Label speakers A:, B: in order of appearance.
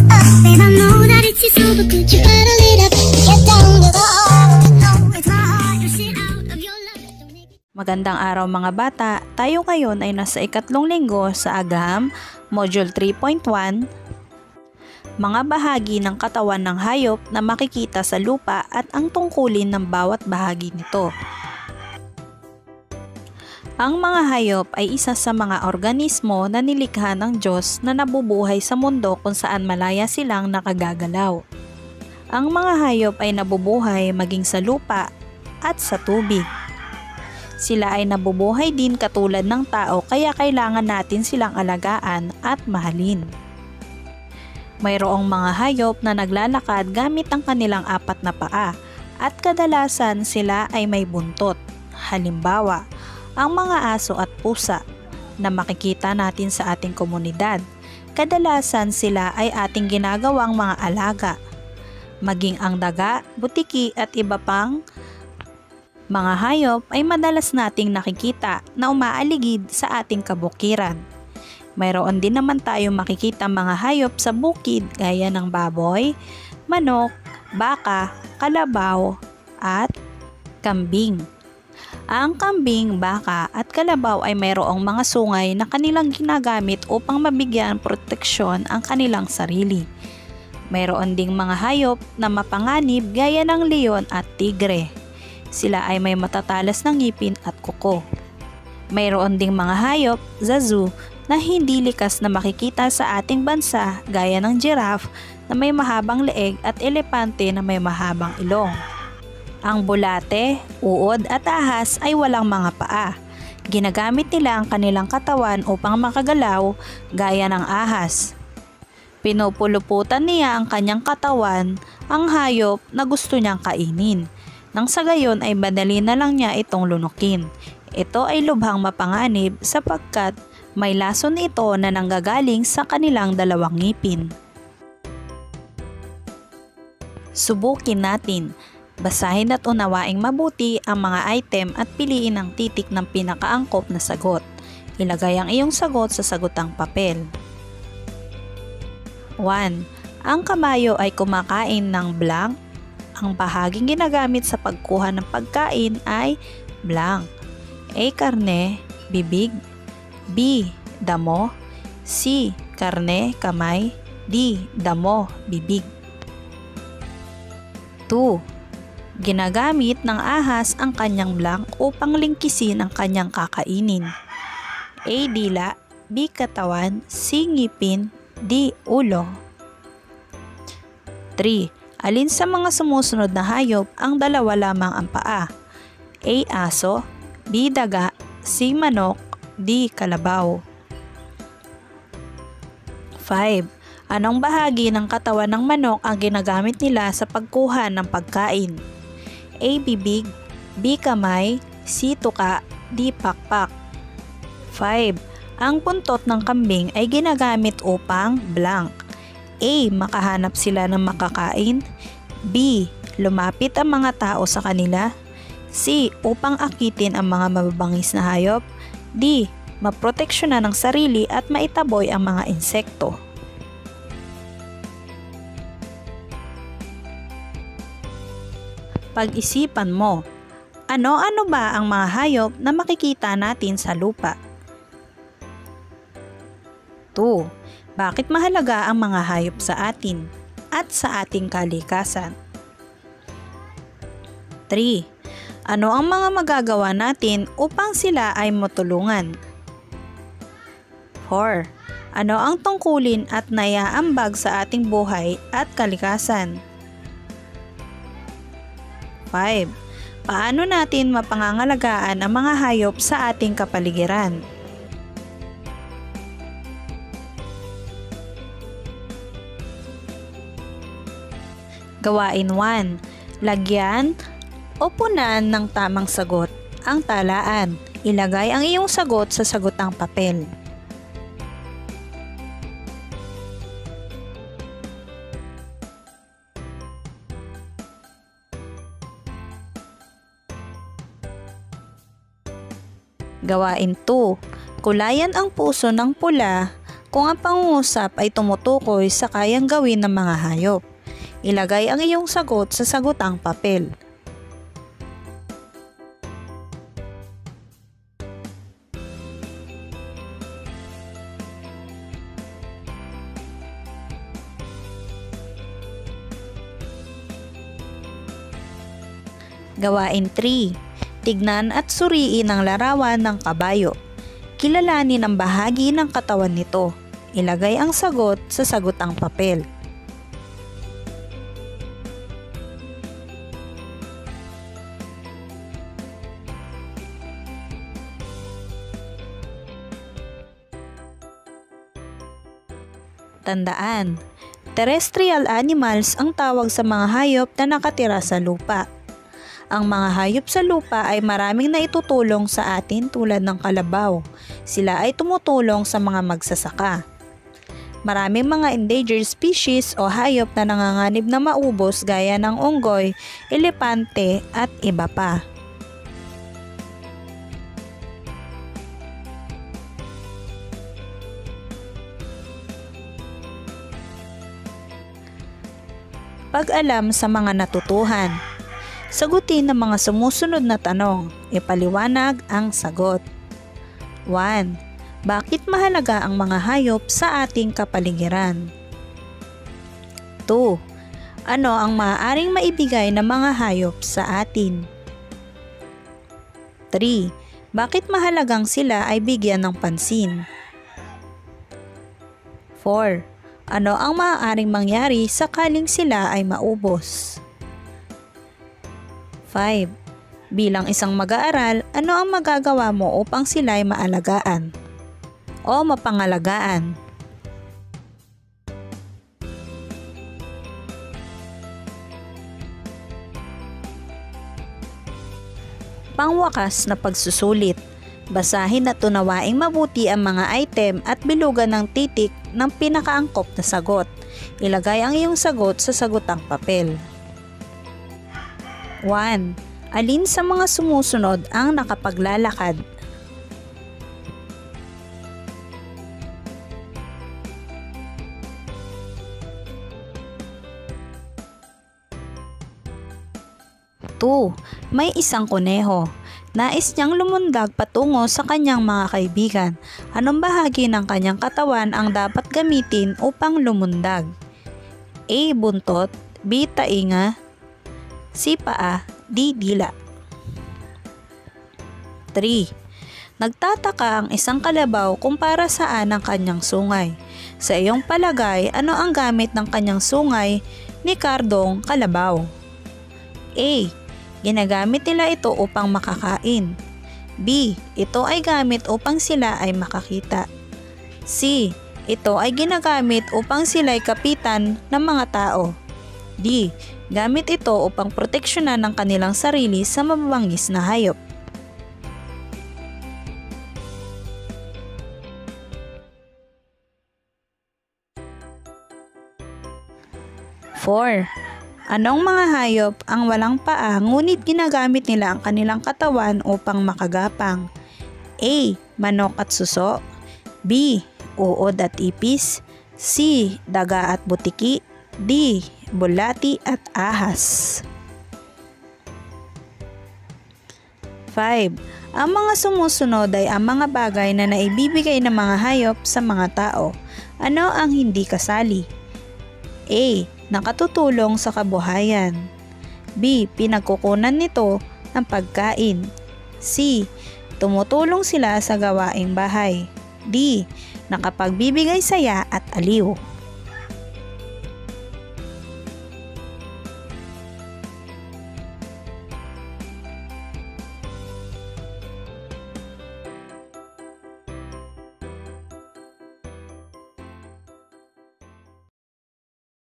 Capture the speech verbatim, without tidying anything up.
A: up, babe, I know that it's so, but could you better lead up, get down to the heart. It's my heart to sit out of your love.
B: Magandang araw mga bata, tayo ngayon ay nasa ikatlong linggo sa Agam, Module three point one. Mga bahagi ng katawan ng hayop na makikita sa lupa at ang tungkulin ng bawat bahagi nito. Ang mga hayop ay isa sa mga organismo na nilikha ng Diyos na nabubuhay sa mundo kung saan malaya silang nakagagalaw. Ang mga hayop ay nabubuhay maging sa lupa at sa tubig. Sila ay nabubuhay din katulad ng tao kaya kailangan natin silang alagaan at mahalin. Mayroong mga hayop na naglalakad gamit ang kanilang apat na paa at kadalasan sila ay may buntot. Halimbawa, ang mga aso at pusa na makikita natin sa ating komunidad. Kadalasan sila ay ating ginagawang mga alaga. Maging ang daga, butiki at iba pang mga hayop ay madalas nating nakikita na umaaligid sa ating kabukiran. Mayroon din naman tayong makikita mga hayop sa bukid gaya ng baboy, manok, baka, kalabaw at kambing. Ang kambing, baka at kalabaw ay mayroong mga sungay na kanilang ginagamit upang mabigyan proteksyon ang kanilang sarili. Mayroon ding mga hayop na mapanganib gaya ng leon at tigre. Sila ay may matatalas na ngipin at kuko. Mayroon ding mga hayop sa zoo na hindi likas na makikita sa ating bansa gaya ng giraffe na may mahabang leeg at elepante na may mahabang ilong. Ang bulate, uod at ahas ay walang mga paa. Ginagamit nila ang kanilang katawan upang makagalaw gaya ng ahas. Pinupuluputan niya ang kanyang katawan ang hayop na gusto niyang kainin. Nang sa gayon ay madali na lang niya itong lunukin. Ito ay lubhang mapanganib sapagkat may lason ito na nanggagaling sa kanilang dalawang ngipin. Subukin natin. Basahin at unawaing mabuti ang mga item at piliin ang titik ng pinakaangkop na sagot. Ilagay ang iyong sagot sa sagutang papel. one. Ang kabayo ay kumakain ng blank. Ang bahaging ginagamit sa pagkuha ng pagkain ay blank. A. Karne, bibig. B. Damo. C. Karne, kamay. D. Damo, bibig. two. Ginagamit ng ahas ang kanyang blank upang lingkisin ang kanyang kakainin. A. Dila. B. Katawan. C. Ngipin. D. Ulo. three. Alin sa mga sumusunod na hayop ang dalawa lamang ang paa? A. Aso. B. Daga. C. Manok. D. Kalabaw. five. Anong bahagi ng katawan ng manok ang ginagamit nila sa pagkuha ng pagkain? A. Bibig. B. Kamay. C. Tuka. D. Pakpak. five. Ang puntot ng kambing ay ginagamit upang blank. A. Makahanap sila ng makakain. B. Lumapit ang mga tao sa kanila. C. Upang akitin ang mga mababangis na hayop. D. Maproteksyonan ang sarili at maitaboy ang mga insekto. Pag-isipan mo, ano-ano ba ang mga hayop na makikita natin sa lupa? two. Bakit mahalaga ang mga hayop sa atin at sa ating kalikasan? three. Ano ang mga magagawa natin upang sila ay matulungan? four. Ano ang tungkulin at naiaambag sa ating buhay at kalikasan? five. Paano natin mapangangalagaan ang mga hayop sa ating kapaligiran? Gawain one. Lagyan o punan ng tamang sagot ang talaan. Ilagay ang iyong sagot sa sagutang papel. Gawain two. Kulayan ang puso ng pula Kung ang pangungusap ay tumutukoy sa kayang gawin ng mga hayop, ilagay ang iyong sagot sa sagutang papel. Gawain three. Tignan at suriin ang larawan ng kabayo. Kilalanin ang bahagi ng katawan nito. Ilagay ang sagot sa sagutang papel. Tandaan, terrestrial animals ang tawag sa mga hayop na nakatira sa lupa. Ang mga hayop sa lupa ay maraming naitutulong sa atin tulad ng kalabaw. Sila ay tumutulong sa mga magsasaka. Maraming mga endangered species o hayop na nanganganib na maubos gaya ng unggoy, elepante at iba pa. Pag-alam sa mga natutuhan. Sagutin ang mga sumusunod na tanong. Ipaliwanag ang sagot. one. Bakit mahalaga ang mga hayop sa ating kapaligiran? two. Ano ang maaaring maibigay ng mga hayop sa atin? three. Bakit mahalagang sila ay bigyan ng pansin? four. Ano ang maaaring mangyari sakaling sila ay maubos? five. Bilang isang mag-aaral, ano ang magagawa mo upang sila ay maalagaan o mapangalagaan? Pangwakas na pagsusulit. Basahin at tunawaing mabuti ang mga item at bilugan ng titik ng pinakaangkop na sagot. Ilagay ang iyong sagot sa sagutang papel. one. Alin sa mga sumusunod ang nakapaglalakad? two. May isang kuneho. Nais niyang lumundag patungo sa kanyang mga kaibigan. Anong bahagi ng kanyang katawan ang dapat gamitin upang lumundag? A. Buntot, B. Tainga, C. Paa, D. Dila. three. Nagtataka ang isang kalabaw kung para saan ang kanyang sungay. Sa iyong palagay, ano ang gamit ng kanyang sungay ni Kardong Kalabaw? A. Ginagamit nila ito upang makakain. B. Ito ay gamit upang sila ay makakita. C. Ito ay ginagamit upang sila ay kapitan ng mga tao. D. Gamit ito upang proteksyonan ang kanilang sarili sa mababangis na hayop. four. Anong mga hayop ang walang paa ngunit ginagamit nila ang kanilang katawan upang makagapang? A. Manok at suso, B. Uod at ipis, C. Daga at butiki, D. Bulati at ahas. five. Ang mga sumusunod ay ang mga bagay na naibibigay ng mga hayop sa mga tao. Ano ang hindi kasali? A. Nakatutulong sa kabuhayan. B. Pinagkukunan nito ng pagkain. C. Tumutulong sila sa gawaing bahay. D. Nakapagbibigay saya at aliw.